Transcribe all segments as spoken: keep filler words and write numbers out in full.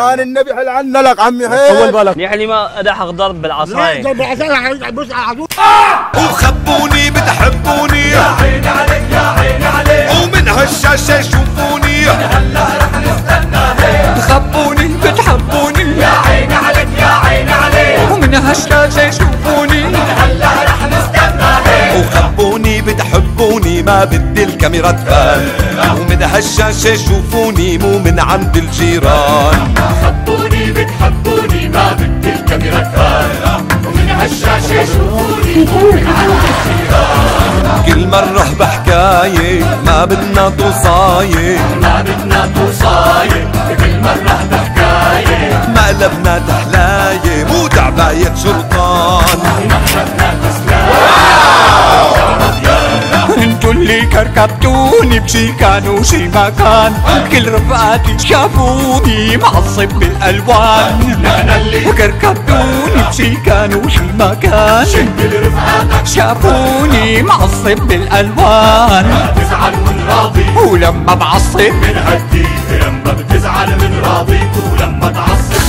جيران النبي حل عنا لك عمي هيك. طول بالك. يعني ما ادحك ضرب بالعصايه. ضرب بالعصايه بص على عدو. وخبوني بتحبوني يا عيني عليك يا عيني عليك. ومن هالشاشه يشوفوني من هلا رح نستنى هيك. خبوني بتحبوني يا عيني عليك يا عيني عليك. ومن هالشاشه يشوفوني من هلا رح نستنى هيك. وخبوني بتحبوني ما بدي الكاميرا تبان. ومن هالشاشه يشوفوني مو من عند الجيران. خبوني بتحبوني ما بدي الكاميرا تبان. ومن هالشاشه يشوفوني مو من عند الجيران. كل مره بحكايه ما بدنا توصايه ما بدنا توصايه. كل مره بحكايه مقلبنا تحلايه مو تعبايه شرطان. مقلبنا تسلايه. انتو اللي كركبتوني بشي كان وشي ما كان. كل رفقاتي شافوني معصب بالالوان. نحن اللي كركبتوني بشي كان وشي ما كان. كل رفقاتك شافوني معصب بالالوان. بتزعل من راضيك ولما بعصب من هديك. لما بتزعل من راضيك ولما تعصب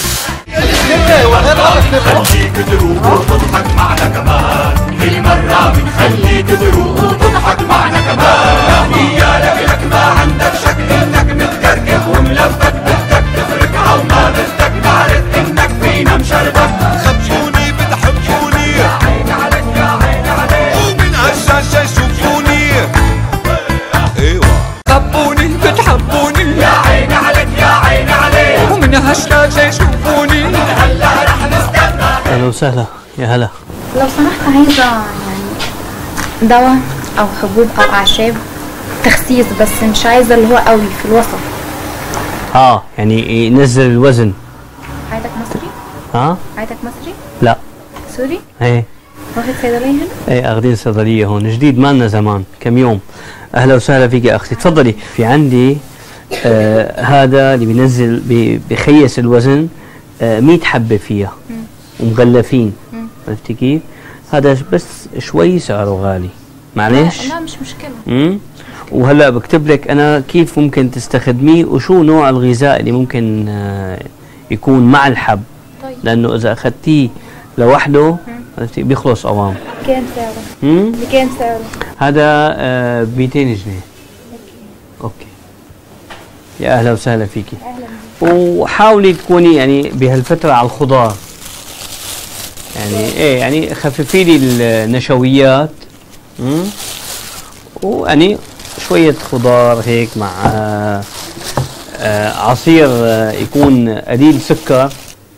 خليك تروح وتضحك معنا كمان. كل مرة بنخليك تروح وتضحك معنا كمان. إيالك لك ما عندك شك إنك متكركب وملفت. بدك تفركها وما بدك تعرف إنك فينا مشربك. خبوني بتحبوني يا عيني عليك يا عيني عليك. ومن هالشاشة يشوفوني ايوه. خبوني بتحبوني يا عيني عليك يا عيني عليك. ومن هالشاشة يشوفوني من هلا رح نستنى. اهلا وسهلا يا هلا. لو سمحت عايزة يعني دواء أو حبوب أو أعشاب تخسيس، بس مش عايزة اللي هو قوي في الوسط. اه يعني ينزل الوزن. عايزك مصري؟ ها؟ عايزك مصري؟ لا. سوري؟ ايه. واخد صيدلية هنا؟ ايه اخذين صيدلية هون جديد ما لنا زمان كم يوم. اهلا وسهلا فيك يا اختي تفضلي. في عندي آه هذا اللي بينزل بي بيخيس الوزن آه مية حبة فيها ومغلفين. عرفتي كيف؟ هذا بس شوي سعره غالي معلش. لا, لا مش مشكلة. امم وهلا بكتب لك انا كيف ممكن تستخدميه وشو نوع الغذاء اللي ممكن آه يكون مع الحب. طيب. لانه اذا اخذتيه لوحده عرفتي بيخلص اوام. كم سعره؟ امم بكم سعره؟ هذا آه مئتين جنيه. اوكي. يا اهلا وسهلا فيكي. اهلا. وحاولي تكوني يعني بهالفترة على الخضار. يعني ايه يعني خففي لي النشويات. امم ويعني شوية خضار هيك مع آه آه عصير آه يكون قليل سكر.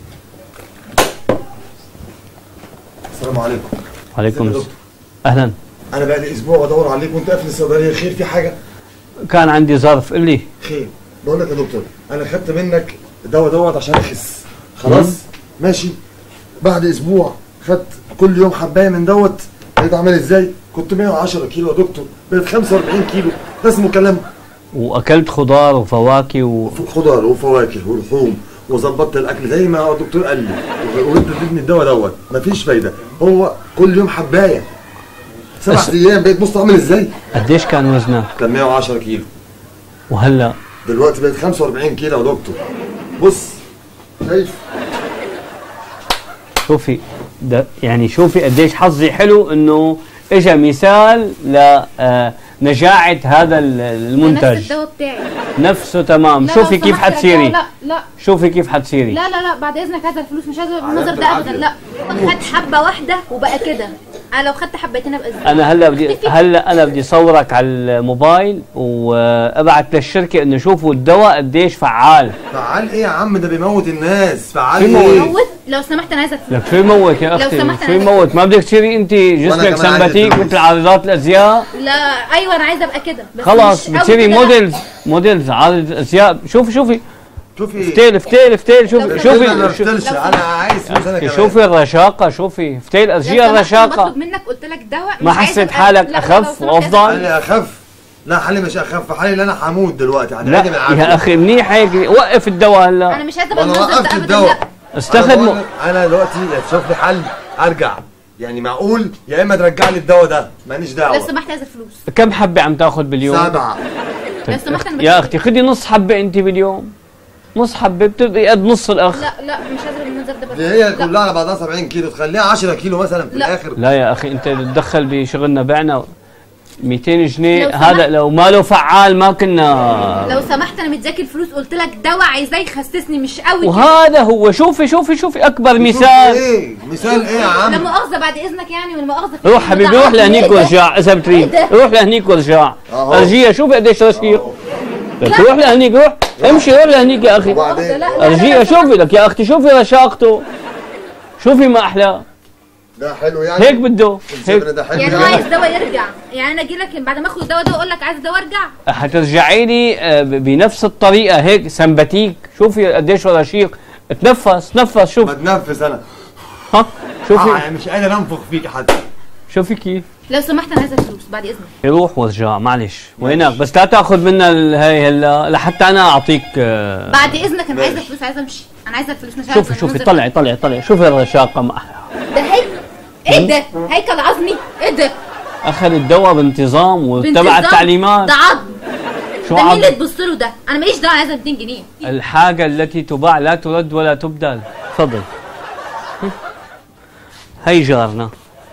السلام عليكم. وعليكم السلام. اهلا. انا بقى لي اسبوع بدور عليك وانت قافل الصيدليه. خير في حاجه؟ كان عندي ظرف قل لي. خير. بقول لك يا دكتور انا خدت منك الدواء دوت عشان اخس خلاص. ماشي. بعد اسبوع خدت كل يوم حبايه من دوت. بقيت عامل ازاي؟ كنت مية وعشرة كيلو يا دكتور بقيت خمسة وأربعين كيلو. ده اسمه كلام. واكلت خضار وفواكه و... خضار وفواكه ولحوم وظبطت الاكل زي ما الدكتور قال لي. وانت تديني الدواء دوت مفيش فايده. هو كل يوم حبايه سبع ايام. بقيت بص عامل ازاي؟ قديش كان وزنك؟ كان مية وعشرة كيلو. وهلا؟ دلوقتي بقيت خمسة وأربعين كيلو يا دكتور. بص شايف؟ شوفي ده يعني شوفي قديش حظي حلو انه اجى مثال لنجاعة هذا المنتج. نفس الدواء بتاعي نفسه تمام. لا شوفي كيف حتصيري. لا لا شوفي كيف حتصيري. لا لا لا بعد اذنك هذا الفلوس مش عايزه بالمنظر ده ابدا. لا خدت حبه واحده وبقى كده. انا لو خدت حبتين ابقى ازاي؟ انا هلا بدي هلا انا بدي صورك على الموبايل وابعت للشركه انه شوفوا الدواء قديش فعال. فعال ايه يا عم؟ ده بيموت الناس. فعال ايه؟ يموت؟ لو سمحت انا عايزه لك شو يموت يا اختي؟ لو سمحت شو يموت؟ ما بدك تصيري انت جسمك سمباتيك مثل عارضات الازياء؟ لا ايوه انا عايزه ابقى كده. خلاص بتصيري موديلز موديلز عارضة ازياء. شوفي شوفي شوفي فتيل فتيل فتيل شوفي شوفي انا عايز فلوس انا كمان. شوفي الرشاقه. شوفي فتيل ازياء الرشاقه. بطلب منك قلت لك دواء ما حسيت حالك اخف وافضل؟ انا اخف. لا حالي مش اخف. حالي اللي انا هموت دلوقتي. لا يا اخي منيح هيك. وقف الدواء هلا. انا مش عايزه بالمنظر ده ابدا. لا استخدمه. انا دلوقتي تشوف لي حل ارجع يعني معقول يا اما ترجع لي الدواء ده ماليش دعوه. لو سمحت عايزه فلوس. كم حبه عم تاخذ باليوم؟ سبعه. لو سمحت انا يا اختي خدي نص حبه انت باليوم. نص حبه بتبقي قد نص الاخ. لا لا مش قادره المنظر ده بس. دي هي كلها على بعضها سبعين كيلو، تخليها عشرة كيلو مثلا في لا. الاخر. لا يا اخي انت تتدخل بشغلنا، بعنا مئتين جنيه، لو هذا سمحت. لو ما له فعال ما كنا. لو سمحت انا مدياك الفلوس، قلت لك دواء عايزاه يخسسني مش قوي كده. وهذا هو. شوفي شوفي شوفي اكبر شوف مثال. ايه مثال ايه يا لا عم؟ مؤاخذه بعد اذنك يعني، ولا مؤاخذه. روح حبيبي روح لهنيك وارجع اذا بتريد. إيه ده؟ روح لهنيك وارجع. أهو. ارجيها شوفي قديش رشيق. لك روح لهنيك، روح امشي روح لهنيك يا اخي. وبعدين ارجيها شوفي لك يا اختي، شوفي رشاقته، شوفي ما احلاه. ده حلو يعني. هيك بده هيك. ده حلو يعني هو عايز دواء يرجع، يعني انا اجي لك بعد ما اخد الدواء ده اقول لك عايز دواء ارجع؟ حترجعي لي آه، ب- بنفس الطريقه هيك سمباتيك. شوفي قديش هو رشيق. تنفس تنفس شوف. بتنفس انا. ها شوفي آه مش قادر انفخ فيك حتى. شوفي كيف. لو سمحت انا عايزه فلوس بعد اذنك. يروح وارجع معلش. وينك بس لا تاخذ منا ال- هاي هلا لحتى انا اعطيك. آه، بعد اذنك انا عايزه ماشي. فلوس، عايزه امشي، انا عايزه الفلوس مش عايزه شوفي شوفي طلعي طلعي طلعي شوفي الرشاقه ما احلى. ده هيك ايه ده؟ هيكل عظمي ايه ده؟ اخذ الدواء بانتظام واتبع بانتظام؟ التعليمات. ده عظم. شو ده مين عظم؟ اللي تبص له ده؟ انا ماليش دعوه، عايزه مئتين جنيه. الحاجه التي تباع لا ترد ولا تبدل. تفضل. هي جارنا.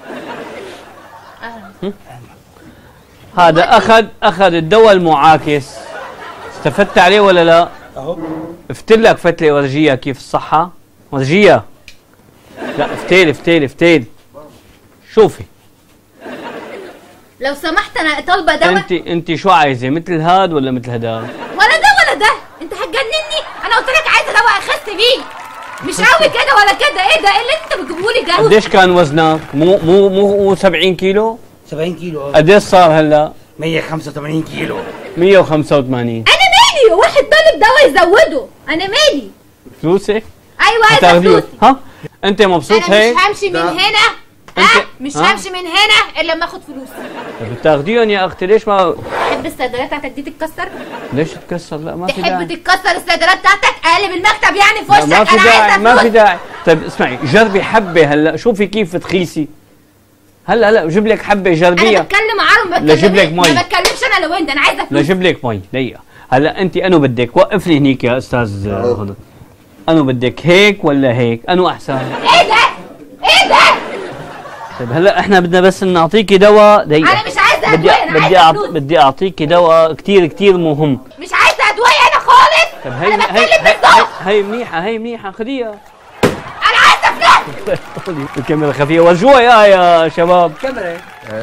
هذا اخذ اخذ الدواء المعاكس. استفدت عليه ولا لا؟ اهو. افتلك فتله ورجيها كيف الصحه. ورجيها. لا افتيل افتيل افتيل. شوفي لو سمحت انا طالبه دواء. انت انت شو عايزه مثل هاد ولا مثل هداك؟ ولا ده ولا ده، انت هتجنني. انا قلت لك عايزه دواء اخس بيه، مش قوي كده ولا كده. ايه ده؟ ايه اللي انت بتجيبه لي ده؟ قديش كان وزنك؟ مو مو مو مو سبعين كيلو؟ سبعين كيلو اه. قديش صار هلا؟ مية وخمسة وثمانين كيلو. مية وخمسة وثمانين. انا مالي؟ واحد طالب دواء يزوده، انا مالي؟ فلوسك؟ ايوه عايزه هتاخديه. فلوسي. ها؟ انت مبسوط انا هيك؟ مش همشي من هنا. انت- ها مش ها؟ همشي من هنا الا لما اخد فلوسي. بتاخديهم يا اختي ليش ما تحب الصيدليات بتاعتك دي تتكسر؟ ليش تكسر؟ لا ما في تحب داعي. تتكسر الصيدليات بتاعتك؟ قلب المكتب يعني في لا، وشك. ما في انا داعي عايزه ما في فلوس. داعي. طيب اسمعي جربي حبه هلا شوفي كيف تخيسي. هلا هلا بجيب لك حبه انا جربيها. بتكلم عربي ما لا، جيب لك بتكلمش مي. ما بتكلمش انا لو انت، انا عايزه لا فلوس. جيب لك مي دقيقة. هلا انت انو بدك؟ وقف لي هنيك يا استاذ أهو. هدى. انو بدك هيك ولا هيك؟ انو احسن؟ ايه ده؟ ايه ده؟ طيب هلا احنا بدنا بس نعطيكي دواء دقيقة. انا مش عايزه بدي ادويه، انا بدي عايزه أعط... فلوس. بدي اعطيكي دواء كثير كثير مهم. مش عايزه ادويه انا خالص. طيب هي انا هي بتكلم هي, بالظبط. هي منيحة هي منيحة خذيها. انا عايزه فلوس. الكاميرا خفية ورجوها يا يا شباب. كاميرا.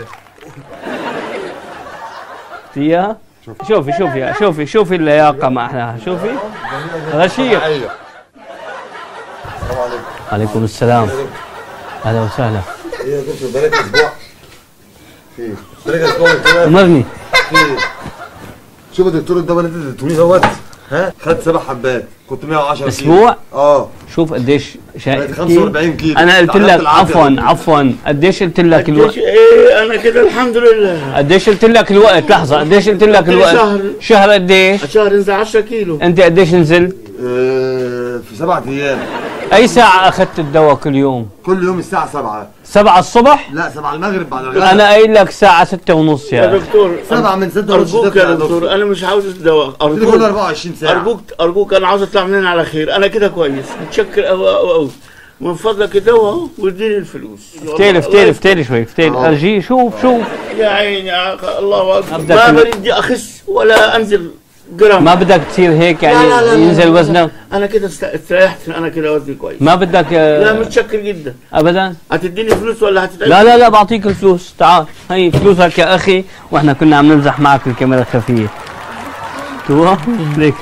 فيها؟ شوفي شوفي شوفي شوفي اللياقة ما احلاها. شوفي رشيق. ايوه. السلام عليكم. عليكم السلام. اهلا وسهلا. ايه يا دكتور بقالك اسبوع؟ في بقالك اسبوع كمان. امرني. في شوف يا دكتور الدواء اللي انت اديتوني دوت، ها خدت سبع حبات كنت مية وعشرة كيلو. اسبوع؟ اه شوف قديش شا... بقيت خمسة وأربعين كيلو. انا قلت تعبت لك العافية عفوا دكتور. عفوا قديش قلت لك الوقت؟ ايه انا كده الحمد لله. قديش قلت لك الوقت؟ لحظة قديش قلت لك الوقت؟ شهر. شهر قديش؟ شهر انزل عشرة كيلو. انت قديش نزلت؟ آه، في سبعة ايام. اي ساعة اخذت الدواء كل يوم؟ كل يوم الساعة سبعة. سبعة الصبح؟ لا سبعة المغرب بعد الغداء. انا قايل لك ساعة ستة ونص يا يا أخي. دكتور سبعة من ستة ونص. ارجوك يا دكتور انا مش عاوز الدواء. كل ارجوك أربعة وعشرين ساعة. ارجوك ارجوك انا عاوز اطلع منين على خير. انا كده كويس متشكر قوي قوي قوي. من فضلك الدواء اهو واديني الفلوس. افتيل افتيل افتيل شوي افتيل آه. ارجي شوف شوف. يا عيني يا أخ- الله اكبر. أبدأ ما كل- بدي اخس ولا انزل جرام. ما بدك تصير هيك يعني لا لا لا ينزل لا لا. وزنك؟ انا كده است- استريحت. انا كده وزني كويس. ما بدك آه، لا متشكر جدا. ابدا؟ هتديني فلوس ولا هتتعب؟ لا لا لا بعطيك الفلوس. تعال هي فلوسك يا اخي واحنا كنا عم نمزح معك بالكاميرا الخفيه. تو ليك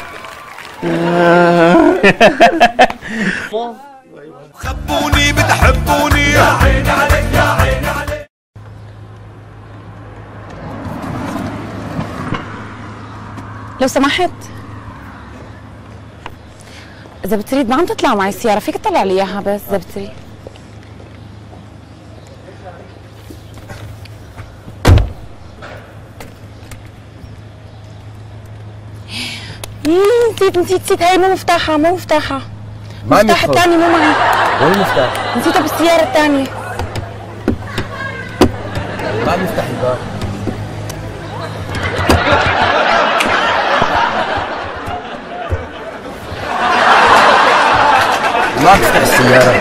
خبوني بتحبوني يا عيني عليك يا عيني عليك. لو سمحت اذا بتريد ما عم تطلع معي السياره فيك تطلع لي اياها بس اذا بتريد. إيه، نسيت نسيت نسيت هاي مو مفتاحها مو مفتاحها. معي المفتاح مفتاح. الثاني مو معي. وين المفتاح؟ نسيته بالسياره الثانيه. معي مفتاح الباب. السيارة.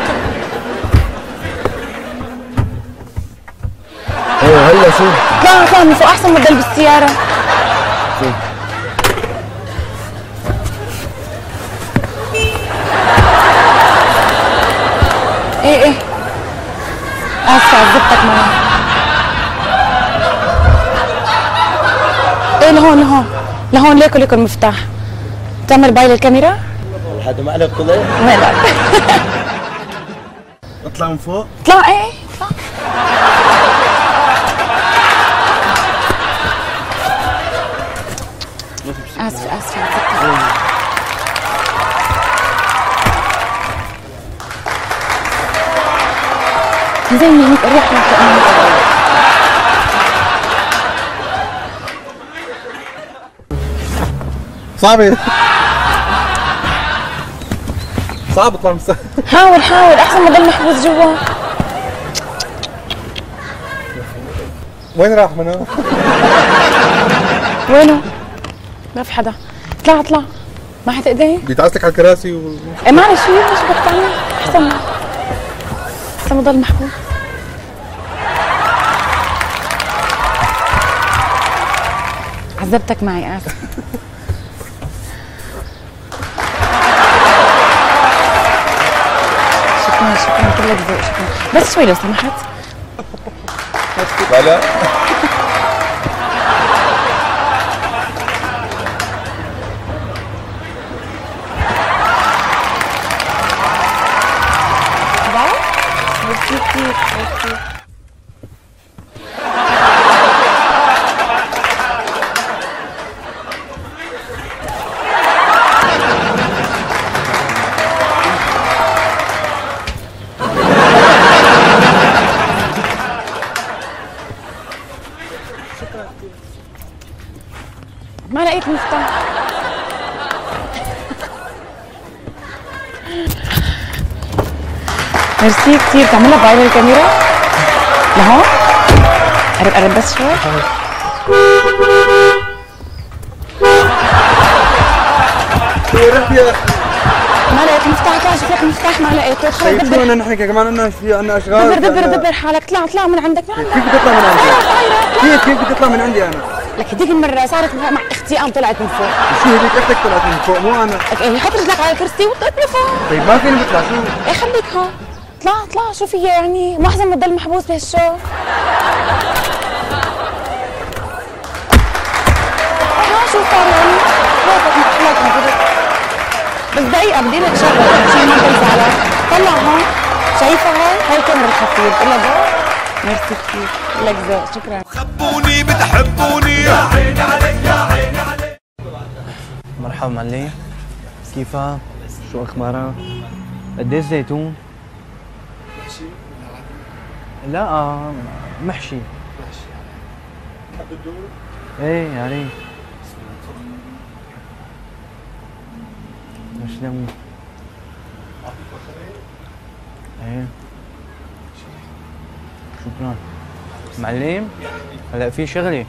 ايه هلا شو؟ اطلع اطلع من فوق احسن موديل بالسيارة. شو؟ ايه ايه اسفة عذبتك معي. ايه لهون لهون لهون ليكو ليكو المفتاح. بتعمل باي للكاميرا؟ هذا ما عليك طلع. وين اطلع من فوق. اطلع ايه اطلع. اسفة اسفة عذبتك. زي ما هيك اريح لك. صعبة صعب اطلع من حاول حاول احسن ما ضل محبوس جوا. وين راح منى؟ وينه؟ ما في حدا. اطلع اطلع ما حتقدر. بيتعسلك على الكراسي و... ايه معلش شو شو بدك تعمل؟ احسن ما احسن ما ضل محبوس. عذبتك معي اسف. شكرا شكرا كلك ذوق شكرا. بس شوي لو سمحت. لا لا ميرسي كثير ميرسي. ما لقيت مفتاح. ميرسي كثير. تعملها باي للكاميرا؟ لهون؟ قرب قرب بس شوي. ما لقيت مفتاح. اطلع شوف لك مفتاح ما لقيته. خلص طيب شو دبر بدنا نحكي كمان عنا في عنا اشغال. دبر دبر دبر حالك. اطلع اطلع من عندك. كيف بدي اطلع من عندي؟ كيف كيف بدي اطلع من عندي انا؟ لك هديك المرة صارت مع اختي قام طلعت من فوق. شو هذيك اختك طلعت من فوق مو انا. لك حط رجلك على الكرسي وطلعت لفوق. طيب ما فيني بطلع شو؟ ايه خليك هون. اطلع اطلع شو فيها يعني؟ مو احسن ما تضل محبوس بهالشو. ها شو صار يعني؟ راسك مقفلك انفضت. بس دقيقة بدي لك شغلة عشان ما تزعل. طلع هون. شايفة هاي؟ هاي كاميرا الخفيف. إلا ذوق؟ ميرسي كثير. لك ذوق شكرا. خبوني بتحبوني يا عيني عليك يا عيني عليك. مرحبا معلم. كيفك؟ شو اخبارك؟ قديش زيتون؟ محشي؟ لا آه محشي. محشي تحب الدور؟ ايه يا ريت. مش ليمون. ايه شكرا معلم. هلا في شغله.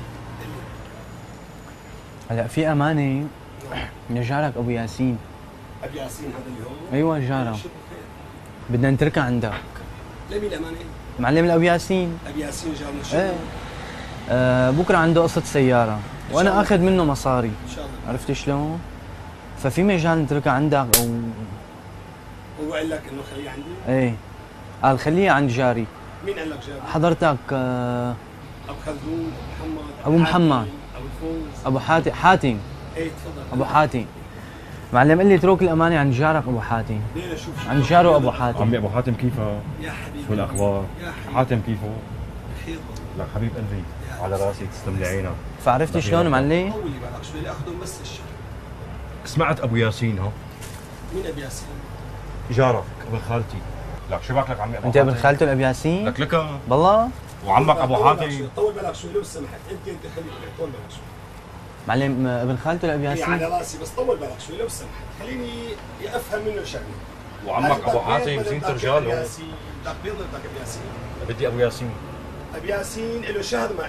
هلا في امانه من جارك ابو ياسين. ابو ياسين هذا اللي هو؟ ايوه جارك. بدنا نتركها عندك. لمين امانه؟ معلم الابو ياسين. ابو ياسين جارنا شو؟ ايه آه بكره عنده قصه سياره وانا اخذ منه مصاري. ان شاء الله. عرفت شلون؟ ففي مجال نتركها عندك او هو قال لك انه خليها عندي؟ ايه قال خليها عند جاري. مين قال لك جاري؟ حضرتك آه ابو خلدون، ابو محمد، ابو محمد، ابو الفوز، ابو حاتم حاتم ايه تفضل. ابو حاتم. معلم قال لي اترك الامانه عند جارك ابو حاتم. ليه شوف عند جاره ابو حاتم. عمي ابو حاتم كيفه؟ يا حبيبي شو الاخبار؟ يا حبيبي حاتم كيفه؟ بخير لك حبيب قلبي على راسي تسلم لي عينك. فعرفت شلون معلم؟ طولي بالك شوي لاخذهم بس الشهر. سمعت ابو ياسين ها؟ مين ابو ياسين؟ جارك ابن خالتي. لك شبك لك عمي ابو انت ابن خالته الابو ياسين؟ لك لك بالله؟ وعمك ابو حاتم. طول بالك شوي لو سمحت. انت انت خليك طول بالك شوي. معلم ابن خالته الابو هي ياسين؟ على راسي بس طول بالك شوي لو سمحت. خليني افهم منه شغله. وعمك ابو حاتم زينة رجال هو. بدك بيض بدك ابو ياسين. بدي ابو ياسين. ابو ياسين له شهر ما اجى.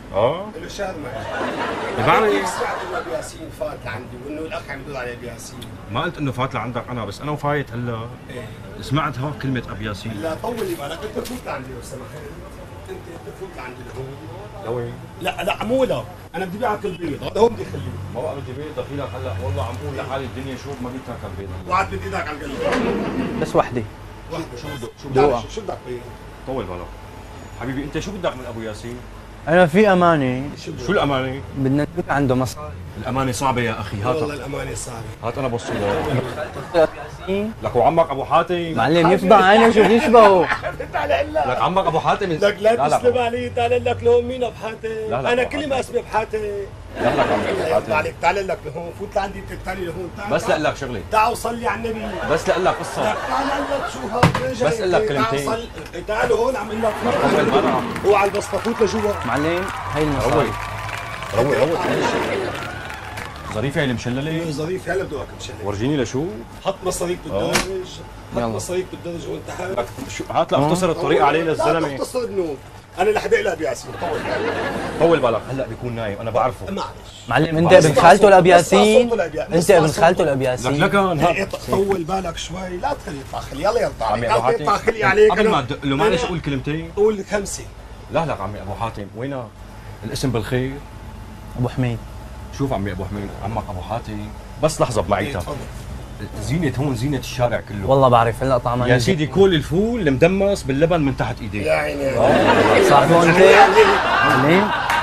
اه الشهر يعني سمعت انه ابو ياسين فات لعندي وانه الاخ عم يدور على ابو ياسين. ما قلت انه فات لعندك انا، بس انا وفايت هلا ايه سمعت هاك كلمه ابو ياسين. لا طول لي بالك، انت تفوت لعندي لو سمحت، انت تفوت لعندي لهون. لوين؟ لا لا مو لا، انا بدي بيعك البيض، هذا هون بدي اخليه. ما بقى بدي بيض دخيلك هلا، والله عم بقول لحالي الدنيا شوف ما بدي تاكل بيض. وقعد بدي ايدك على القلب. بس وحده. وحده شو بدك؟ شو بدك؟ بدك؟ شو بدك بيض؟ طول بالك حبيبي، انت شو بدك من ابو ياسين؟ انا في امانه. شو الامانه؟ بدنا نجيب عنده مصاري. الامانه صعبه يا اخي، هات والله الامانه صعبه. هات انا بصي لك وعمك ابو حاتم. معلم يفضع عينه شو بيشبهه. تعال لك لك عمك ابو حاتم. لك لا تسلم علي، تعال لك لهون. مين ابو حاتم؟ لا لا انا كل ما اسمي ابو حاتم. لا لك عمي ابو حاتم. عليك تعال لك لهون، فوت لعندي انت تعالي لهون. تعال بس لا لك شغلي. تعال وصلي على النبي. بس لا لك قصه. تعال لك شو هاد. بس اقول لك كلمتين. تعال هون عم اقول لك هو على البسطه، فوت لجوا. معلم هي المصاري. روي روي ظريفه هي المشلله. ظريفه هلا بدوك مشلله. ورجيني لشو؟ حط مصاريك بالدرج، حط مصاريك بالدرج وانت حاول. شو هات لاختصر الطريق عليه للزلمه. لا تختصر بنوم، انا اللي حدق لها بياسين. طول طول بالك هلا بيكون نايم، انا بعرفه. معلش معلم انت ابن خالته لابي ياسين. انت ابن خالته لابي ياسين. لك لك طول بالك شوي، لا تخليه يطلع خلي. يلا يلا عمي ابو حاتم يطلع خلي عليك. قبل ما ادق له معلش قول كلمتين. قول خمسه. لا لك عمي ابو حاتم وينك؟ الاسم بالخير ابو حميد. شوف عمي ابو حميد، عمك ابو حاتم بس لحظه بمعيتك. زينة هون زينة الشارع كله. والله بعرف هلا طعمه يا سيدي كل الفول المدمس باللبن من تحت ايديك. يا عيني صاحبه انت. معلم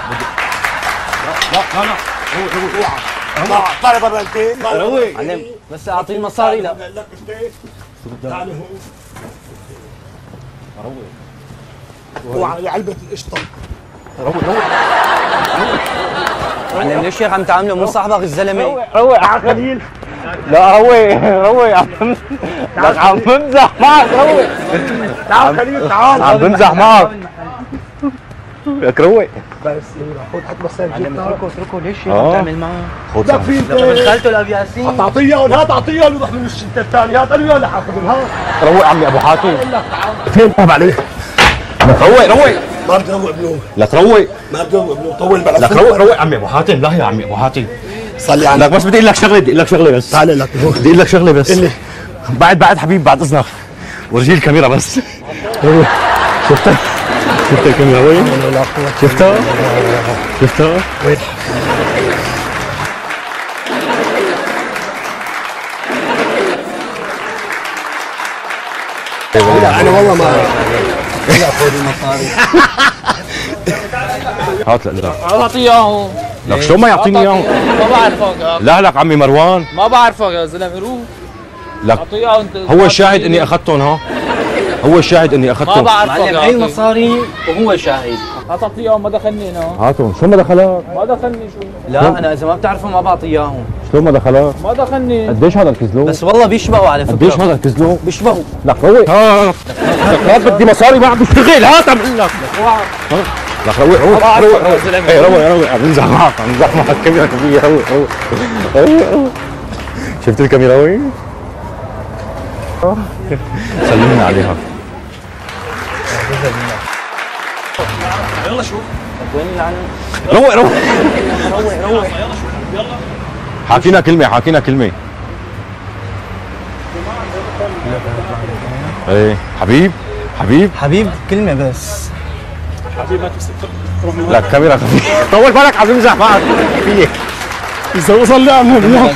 لا لا لا روح روح اوعى طالع برا انت. روق معلم بس اعطيه المصاري. لا لك تعال هون. روق وعلى علبه القشطه. روق روق معلم ليش يا عم تعامله مو صاحبك الزلمه. روق على خليل. لا روق روق يا عم. لك عم بمزح معك. روق تعال خليل تعال. عم بمزح معك. لك روق. بس خذ حط مصاري. معلم اتركه اتركه ليش عم تعمل معه. خذ بدك في انت ابن خالته لابي ياسين. تعطيه اياهم. هات اعطيه اياهم وروح من الشتة الثاني. هات انا وياه اللي حاخذهم. هات روق عمي ابو حاتم. فين طب عليه. لك روق روق ما بدي اروق بنوم. لك روق ما بدي اروق بنوم. طول بالك. لك روق روق عمي ابو حاتم. لا يا عمي ابو حاتم صلي على لك بس بدي اقول لك شغله، بدي اقول لك شغله بس. تعال لك بدي اقول لك شغله بس. بعد بعد حبيبي بعد اذنك ورجي الكاميرا بس. شفتها شفتها الكاميرا وين؟ شفتها شفتها وين؟ انا والله ما لا خذ المصاري. هات لك اعطيه اياهم. لك شلون ما يعطيني اياهم؟ ما بعرفك. لا لك عمي مروان. ما بعرفك يا زلمه روح. لك اعطيه اياهم انت. هو الشاهد اني اخذتهم. ها هو الشاهد اني ما اخذتهم. بعرفك. معلم هي المصاري وهو شاهد. تعطيه اياهم. ما دخلني انا. هاتهم. شو ما دخلك؟ ما دخلني. شو لا انا اذا ما بتعرفه ما بعطي اياهم. شلون ما دخلك؟ ما دخلني. قديش هذا الكزلو؟ بس والله بيشبهوا على فكره. قديش هذا الكزلو؟ بيشبهوا. لك روق. هات هات بدي مصاري ما عم بشتغل. هات عم اقول لك. لك روق روق روق روق. ايه روق روق عم بمزح معك عم بمزح معك. كاميرا كبيرة. روق روق روق. شفت الكاميرا وين؟ سلمنا عليها. يلا شوف وين العنب؟ روق روق روق روق. حاكينا كلمة حاكينا كلمة. ايه حبيب حبيب حبيب كلمه بس. حبيبي ما تمسك. لك كاميرا خفيفة. طول بالك عم بمزح معك. فيك اذا وصل لي على النبي.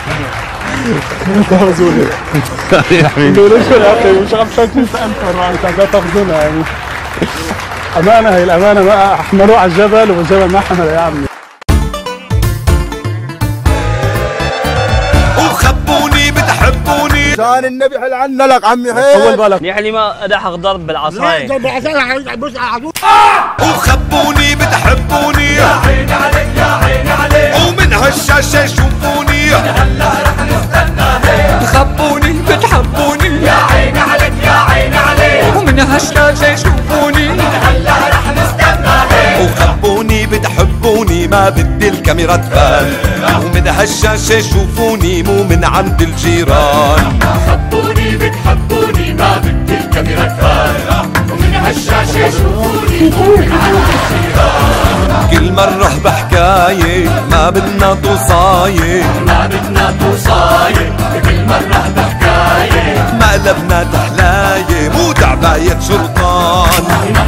يا حبيبي ليش يا اخي مش عم شكل سالتها انت قاعد تاخذونها يعني. امانه هي الامانه بقى احملوه على الجبل والجبل ما حمل يا عمي. وخبوني بتحبوني كان النبي حل عنا لك عمي هيك. طول بالك منيح اللي ما ادحك ضرب بالعصايه. وخبوني بتحبوني يا عيني عليك يا عيني عليك ومن هالشاشة يشوفوني هلا رح نستنى هيك خبوني بتحبوني يا عيني عليك يا عيني عليك ومن هالشاشة يشوفوني هلا رح نستنى هيك وخبوني بتحبوني ما بدي الكاميرا تبان ومن هالشاشة يشوفوني مو من عند الجيران خبوني بتحبوني ما بدي الكاميرا تبان ومن هالشاشة شوفوني ومن هالشاشة. كل مرة بحكاية ما بدنا توصاية، ما بدنا توصاية، كل مرة بحكاية مقلبنا تحلاية مو تعباية شرطان.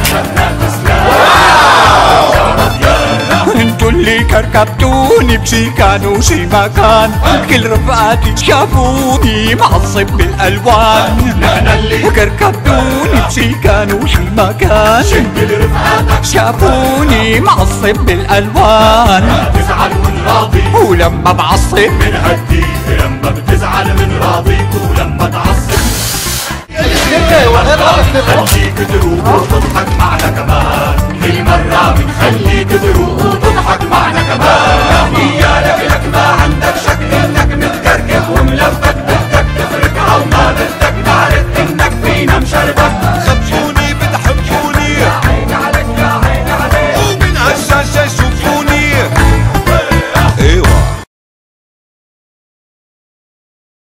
انتو اللي كركبتوني بشي كان وشي مكان، كل رفقاتي شافوني معصب بالالوان. نحن اللي كركبتوني بشي كان وشي مكان، كل رفقاتك شافوني معصب بالالوان. ما تزعل من راضيك ولما بعصب من هديك، لما بتزعل من راضيك ولما تعصب خليك تروق وتضحك معنا كمان. كل مرة بنخليك تروق وتضحك معنا كمان.